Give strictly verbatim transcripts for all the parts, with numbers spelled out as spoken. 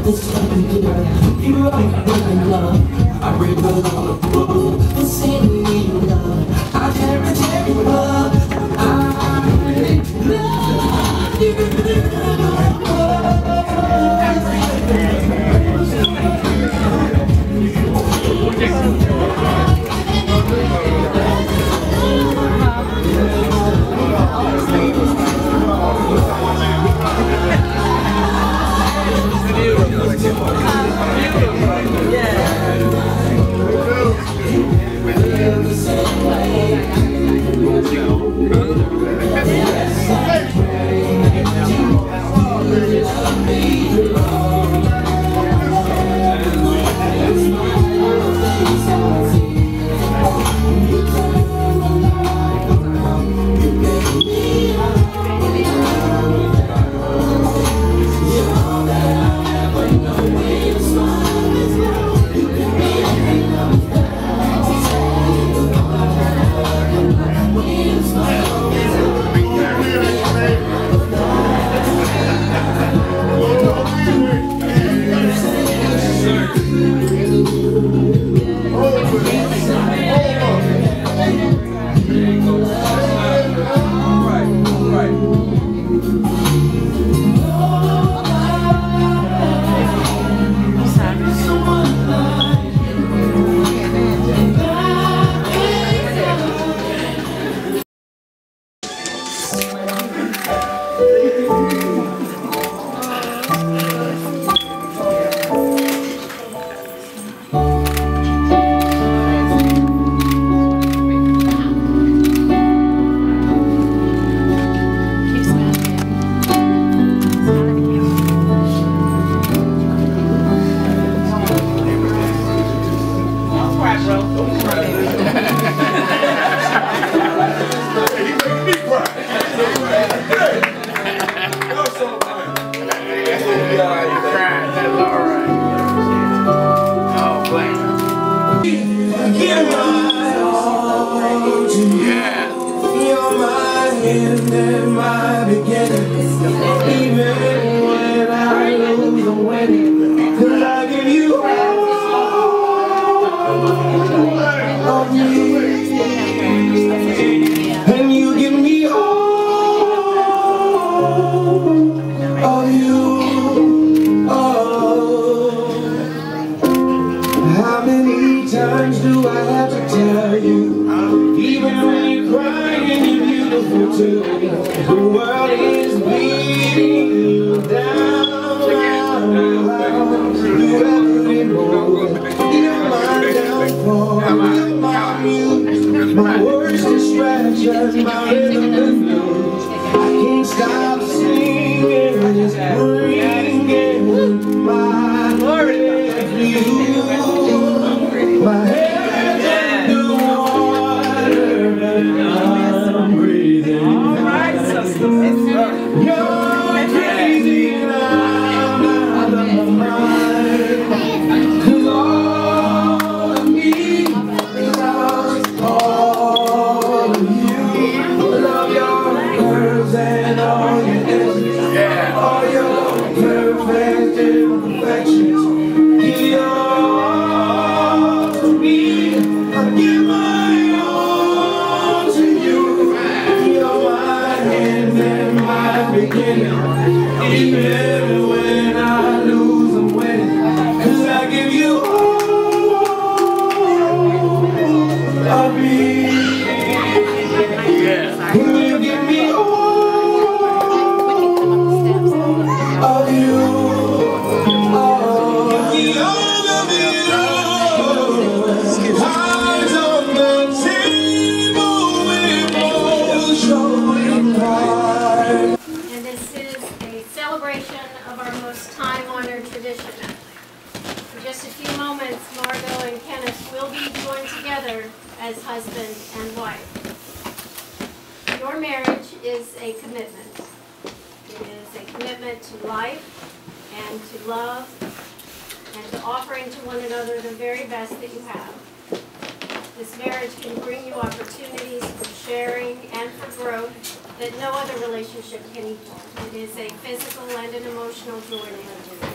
That no other relationship can equal. It is a physical and an emotional joy to live together.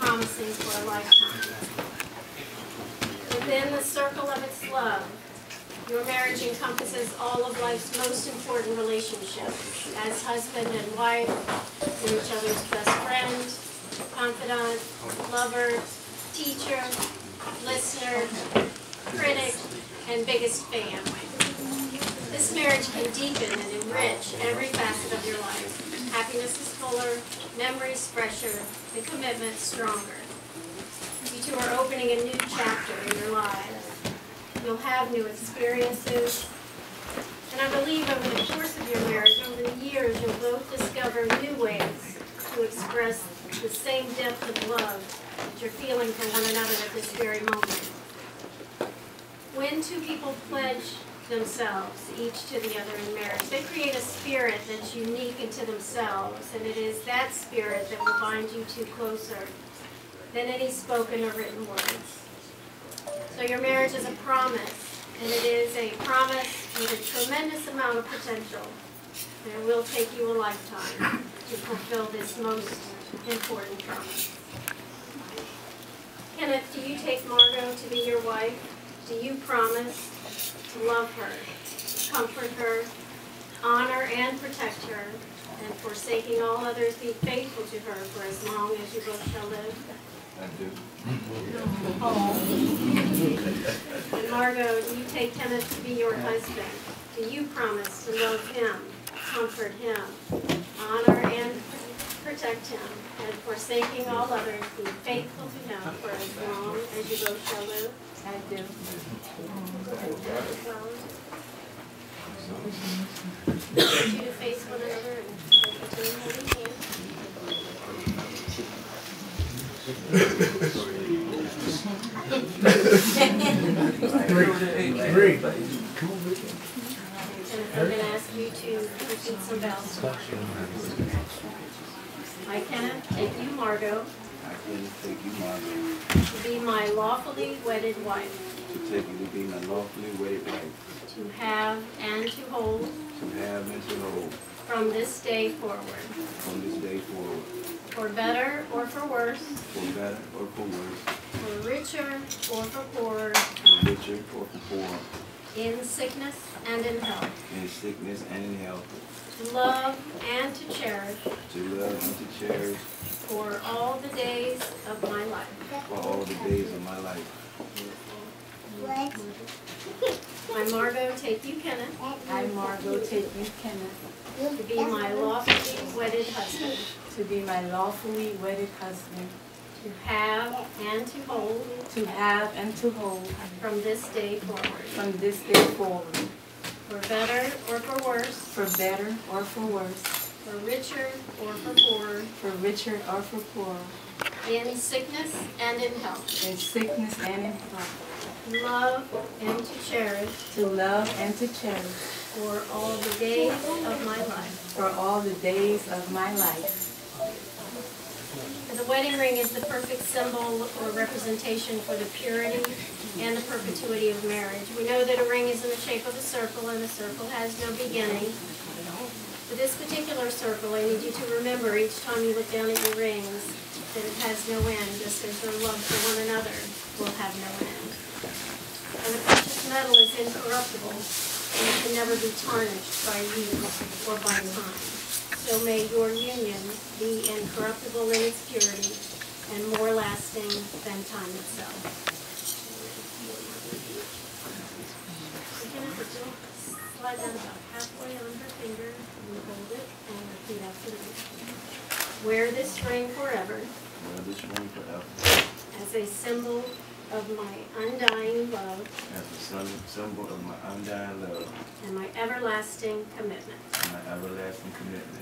promising for a lifetime. Within the circle of its love, your marriage encompasses all of life's most important relationships. As husband and wife, you're each other's best friend, confidant, lover, teacher, listener, critic, and biggest fan. This marriage can deepen and enrich every facet of your life. Happiness is fuller, memories fresher, the commitment stronger. You two are opening a new chapter in your lives. You'll have new experiences. And I believe over the course of your marriage, over the years, you'll both discover new ways to express the same depth of love that you're feeling for one another at this very moment. When two people pledge themselves, each to the other in marriage, they create a spirit that's unique into themselves, and it is that spirit that will bind you two closer than any spoken or written words. So your marriage is a promise, and it is a promise with a tremendous amount of potential. And it will take you a lifetime to fulfill this most important promise. Kenneth, do you take Margot to be your wife? Do you promise to love her, comfort her, honor and protect her, and forsaking all others, be faithful to her for as long as you both shall live? I do. Oh. And Margot, do you take Kenneth to be your husband? Do you promise to love him, comfort him, honor and protect him, and forsaking all others, be faithful to him for as long as you both shall live? I do. I want you to face one another and continue holding hands. Three. Three. And I'm going to ask you to repeat some vows. I, Kenneth, take you, Margot, I can take you, Margot, to be my lawfully wedded wife, to take you to be my lawfully wedded wife, to have and to hold to have and to hold from this day forward, from this day forward, for better or for worse, for better or for worse, for richer or for poorer, for richer or for poorer, in sickness and in health, in sickness and in health, to love and to cherish to love and to cherish for all the days of my life. for all the days of my life. I, Margot, take you, Kenneth, I, Margot, take you, Kenneth, to be my lawfully wedded husband, to be my lawfully wedded husband, to have and to hold to have and to hold from this day forward, from this day forward, for better or for worse, for better or for worse, for richer or for poorer, for richer or for poorer, in sickness and in health, in sickness and in health, to love and to cherish to love and to cherish for all the days of my life. for all the days of my life. The wedding ring is the perfect symbol or representation for the purity and the perpetuity of marriage. We know that a ring is in the shape of a circle, and a circle has no beginning. For this particular circle, I need you to remember each time you look down at your rings that it has no end, just as your love for one another will have no end. And the precious metal is incorruptible, and it can never be tarnished by use or by time. So may your union be incorruptible in its purity and more lasting than time itself. You're going to slide down about halfway on her finger, and hold it, and repeat after me. Wear this ring forever Wear this ring forever as a symbol of my undying love as a sym- symbol of my undying love and my everlasting commitment. and my everlasting commitment.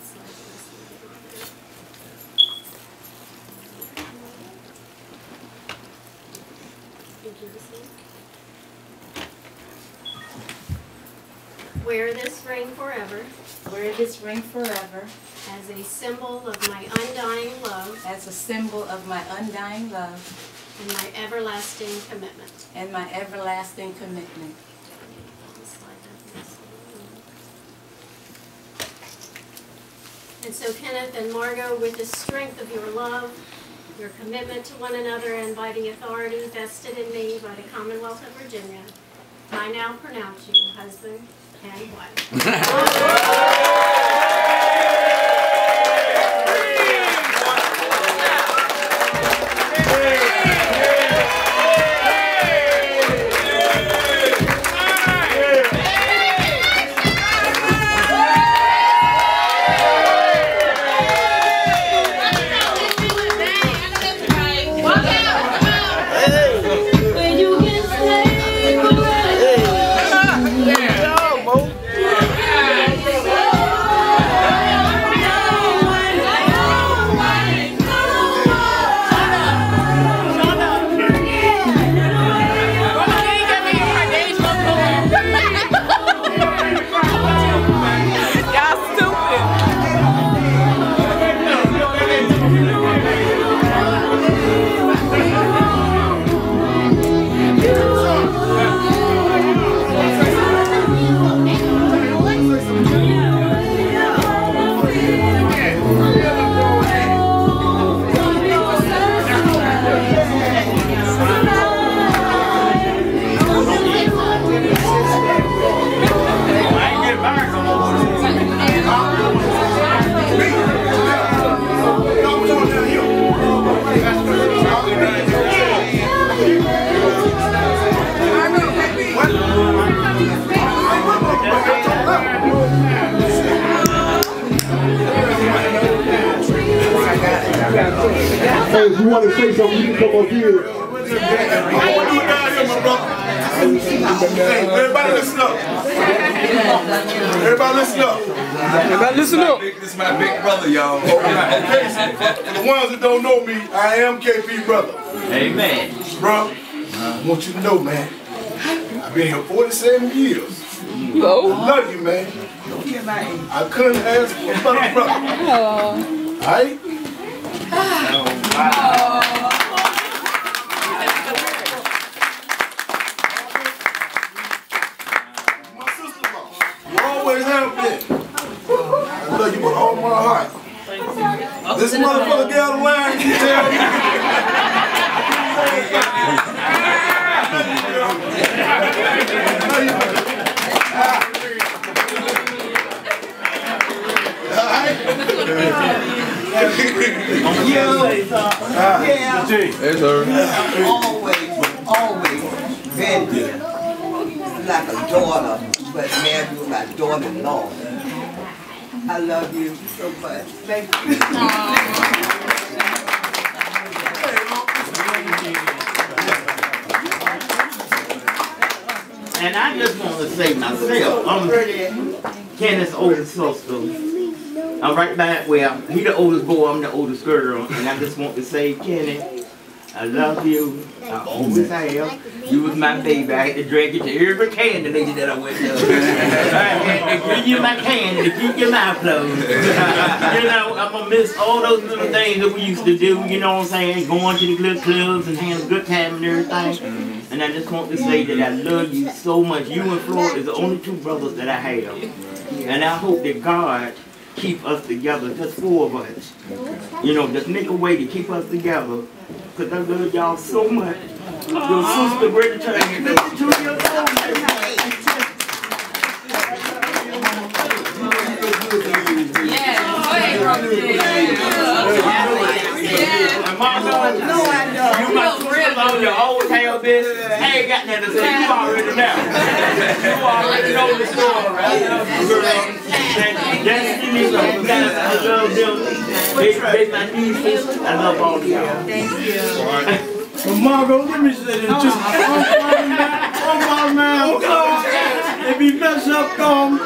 Wear this ring forever Wear this ring forever as a symbol of my undying love as a symbol of my undying love and my everlasting commitment. and my everlasting commitment. And so, Kenneth and Margot, with the strength of your love your commitment to one another, and by the authority vested in me by the Commonwealth of Virginia, I now pronounce you husband and wife. Hey, if you want to say something, you can come up here. Everybody listen up. Everybody listen up. Everybody listen up. This is my big brother, y'all. Okay, for the ones that don't know me, I am K P brother. Amen. Bro, I want you to know, man, I've been here forty-seven years. Hello. I love you, man. I couldn't ask for a better brother. All right? My sister-in-law, you always have been. I love you with all my heart. This motherfucker get out of line, you tell me. Yeah, Hey, sir. always, always been like a daughter, but now you're my daughter-in-law. I love you so much. Thank you. And I just want to say myself, I'm Kenneth's oldest sister. I'm right back where he the oldest boy, I'm the oldest girl, and I just want to say, Kenneth, I love you. I always have. You was my baby. I had to drag you to every candy lady that I went to. I had to give you my candy to keep your mouth closed. You know, I'm gonna miss all those little things that we used to do. You know what I'm saying? Going to the good clubs and having a good time and everything. And I just want to say that I love you so much. You and Floyd is the only two brothers that I have, and I hope that God keep us together, just four of us. You know, just make a way to keep us together. Because I love y'all so much. Your sister, Brittany, turning fifty-two years old. And Mama, you my sister-in-law, you always have this. I ain't got nothing to say. You already know. You already know the story, right? Destiny, I love them. They, they my nieces. I love all of y'all. Thank you. Well, Margot, let me say this. Just one bottom man, one bottom man. Oh, God. If he mess up, come.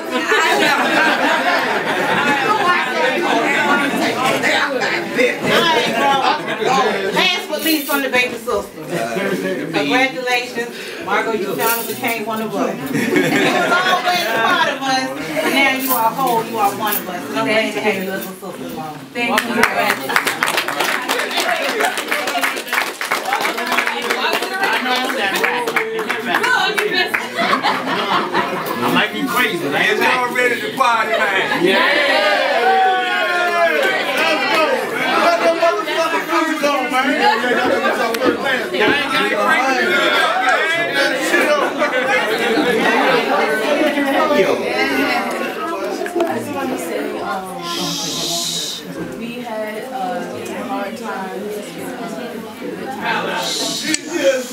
Last but least from the baby sister. Congratulations. Margot, you finally became one of us. You was always a part of us, but now you are whole, you are one of us. And I'm glad to have you as a sister-in-law. Thank you. I might be crazy. Is y'all ready to party, man? Yeah. Let them motherfucking music on, man.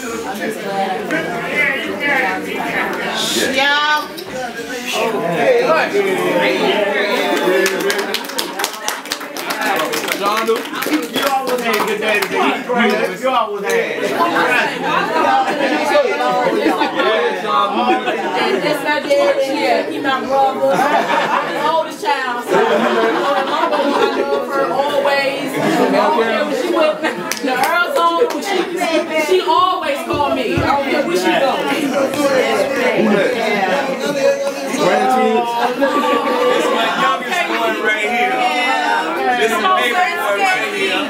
Y'all. You always had good daddy. You always had. And that's my daddy here. He my brother. I'm the oldest child. So my mama, I love her always. I don't care when she went the Earl's home. She, she always called me. I don't care where she goes. This is my youngest one right here. This is my baby one right here.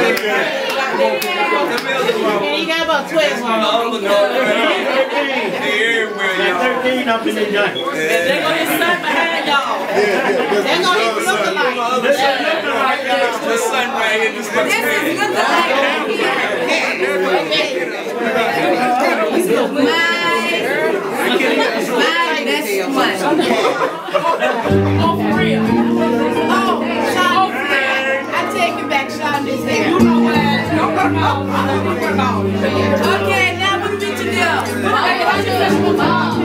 And you got about twelve My more. other daughter. They everywhere, y'all. thirteen up in the joint. They're going to sit behind y'all. They're gonna even look alike. The son right here. This is my baby. My best one. Oh, for real. Oh, Sean, I take it back, Sean is there. you know what? Don't work out. Okay, now we'll meet you there. Hey, how's your festival?